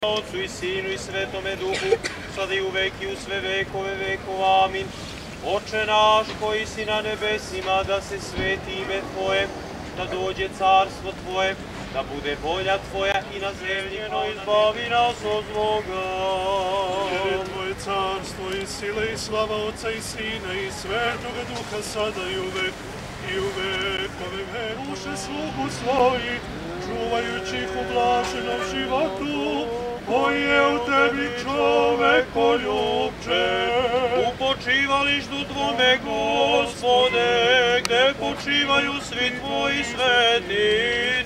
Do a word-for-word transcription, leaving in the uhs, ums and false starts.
Otcu i Sinu i Svetome Duhu, sad i uvek i u sve vekove vekova. Amin. Oče naš koji si na nebesima, da se sveti ime Tvoje, da dođe carstvo Tvoje, da bude volja Tvoja i na zemlji, no izbavi nas od zloga. Jer je Tvoje carstvo i sile i slava Otca i Sina i Svetoga Duha, sada i uvek i u vekove vekova. Duše slugu svojih, čuvajući ih u blaženom životu, koji je u tebi čovekoljubče. U počivalištu Tvome, Gospode, gde počivaju svi Tvoji sveti,